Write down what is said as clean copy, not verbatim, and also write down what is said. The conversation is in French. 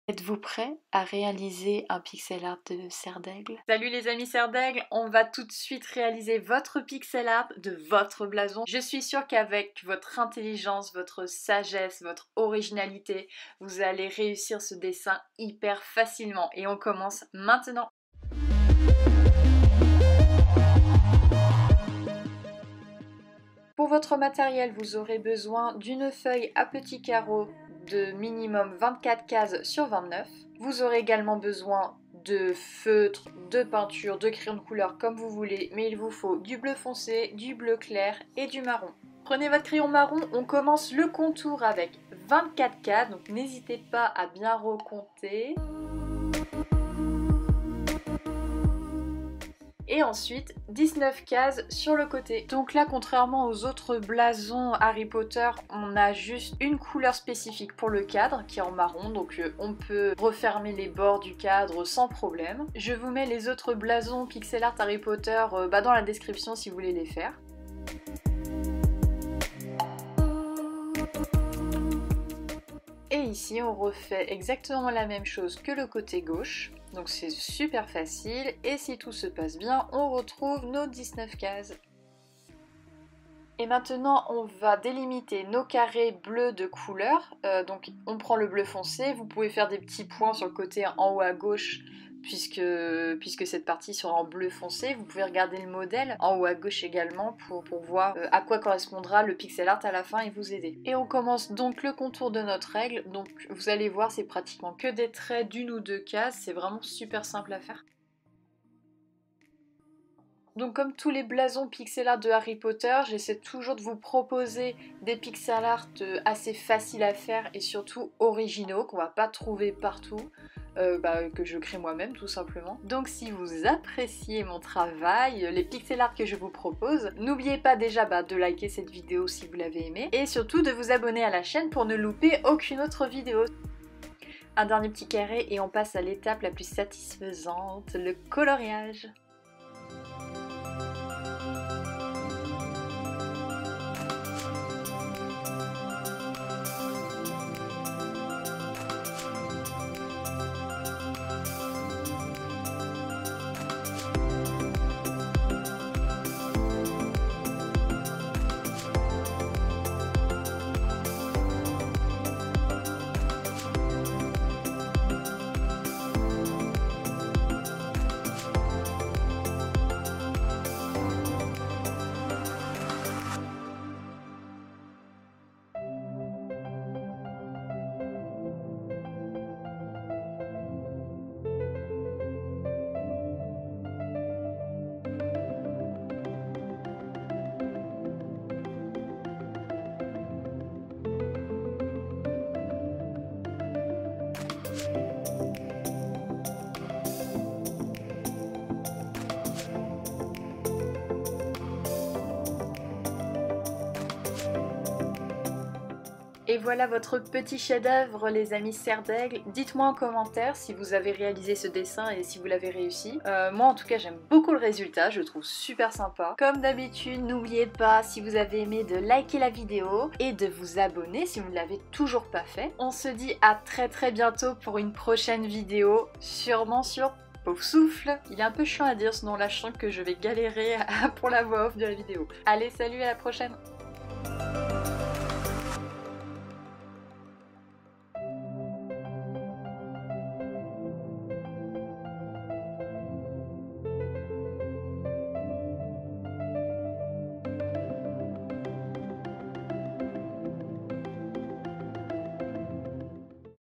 Êtes-vous prêt à réaliser un pixel art de Serre d'Aigle? Salut les amis Serre d'Aigle, on va tout de suite réaliser votre pixel art de votre blason. Je suis sûre qu'avec votre intelligence, votre sagesse, votre originalité, vous allez réussir ce dessin hyper facilement. Et on commence maintenant. Pour votre matériel, vous aurez besoin d'une feuille à petits carreaux de minimum 24 cases sur 29. Vous aurez également besoin de feutre, de peinture, de crayon de couleur comme vous voulez, mais il vous faut du bleu foncé, du bleu clair et du marron. Prenez votre crayon marron, on commence le contour avec 24 cases, donc n'hésitez pas à bien recompter. Et ensuite 19 cases sur le côté. Donc là, contrairement aux autres blasons Harry Potter, on a juste une couleur spécifique pour le cadre qui est en marron, donc on peut refermer les bords du cadre sans problème. Je vous mets les autres blasons pixel art Harry Potter dans la description si vous voulez les faire. Et ici on refait exactement la même chose que le côté gauche, donc c'est super facile, et si tout se passe bien, on retrouve nos 19 cases. Et maintenant on va délimiter nos carrés bleus de couleur, donc on prend le bleu foncé, vous pouvez faire des petits points sur le côté en haut à gauche, puisque cette partie sera en bleu foncé. Vous pouvez regarder le modèle en haut à gauche également pour voir à quoi correspondra le pixel art à la fin et vous aider. Et on commence donc le contour de notre règle. Donc vous allez voir, c'est pratiquement que des traits d'une ou deux cases, c'est vraiment super simple à faire. Donc comme tous les blasons pixel art de Harry Potter, j'essaie toujours de vous proposer des pixel art assez faciles à faire et surtout originaux, qu'on va pas trouver partout. Que je crée moi-même tout simplement. Donc si vous appréciez mon travail, les pixel art que je vous propose, n'oubliez pas déjà de liker cette vidéo si vous l'avez aimée et surtout de vous abonner à la chaîne pour ne louper aucune autre vidéo. Un dernier petit carré et on passe à l'étape la plus satisfaisante, le coloriage. Et voilà votre petit chef-d'œuvre les amis Serre d'Aigle. Dites-moi en commentaire si vous avez réalisé ce dessin et si vous l'avez réussi. Moi en tout cas j'aime beaucoup le résultat, je le trouve super sympa. Comme d'habitude, n'oubliez pas si vous avez aimé de liker la vidéo et de vous abonner si vous ne l'avez toujours pas fait. On se dit à très bientôt pour une prochaine vidéo, sûrement sur Poufsouffle. Il est un peu chiant à dire ce nom là, je sens que je vais galérer pour la voix off de la vidéo. Allez, salut, à la prochaine!